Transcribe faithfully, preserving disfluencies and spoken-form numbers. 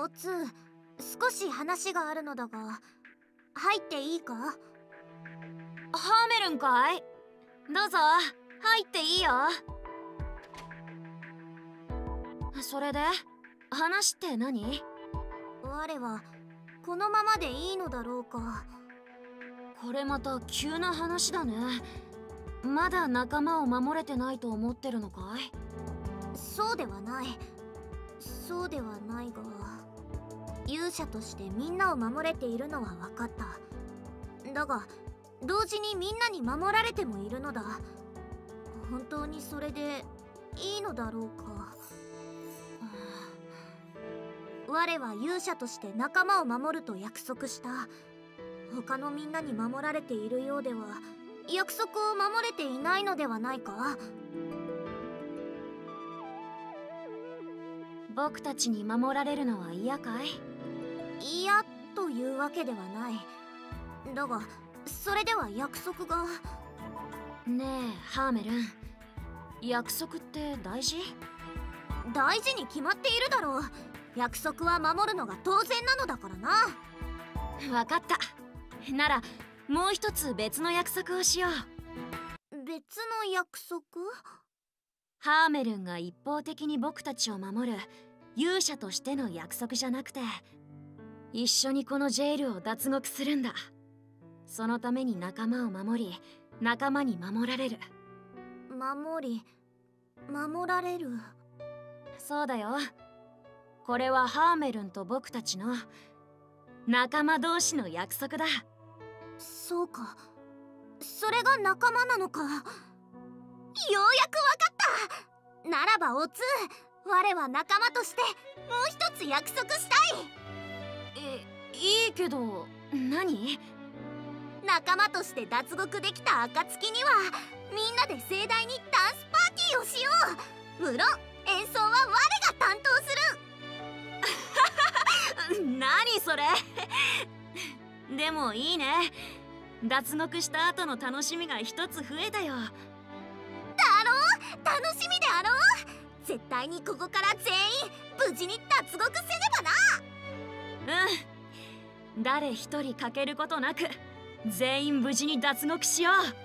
オツー、少し話があるのだが入っていいか？ハーメルンかい？どうぞ入っていいよ。それで話って何？ 我はこのままでいいのだろうか。 これまた急な話だね。まだ仲間を守れてないと思ってるのかい？ そうではない。そうではないが、勇者としてみんなを守れているのは分かった。だが同時にみんなに守られてもいるのだ。本当にそれでいいのだろうか。我は勇者として仲間を守ると約束した。他のみんなに守られているようでは約束を守れていないのではないか？ 僕たちに守られるのは嫌かい？ 嫌というわけではない。だがそれでは約束が。 ねえハーメルン、約束って大事？ 大事に決まっているだろう。約束は守るのが当然なのだからな。 分かった。ならもう一つ別の約束をしよう。別の約束？ ハーメルンが一方的に僕たちを守る勇者としての約束じゃなくて、一緒にこのジェイルを脱獄するんだ。そのために仲間を守り、仲間に守られる。 守り守られる。 そうだよ。これはハーメルンと僕たちの仲間同士の約束だ。 そうか、それが仲間なのか。ようやくわかった。ならばオツー、我は仲間としてもう一つ約束したい。 え、いいけど何？ 仲間として脱獄できた暁にはみんなで盛大にダンスパーティーをしよう。無論演奏は我が担当する。何それ？でもいいね。脱獄した後の楽しみが一つ増えたよ。だろう？楽しみであろう。絶対にここから全員無事に脱獄せねばな。 うん、誰一人欠けることなく全員無事に脱獄しよう。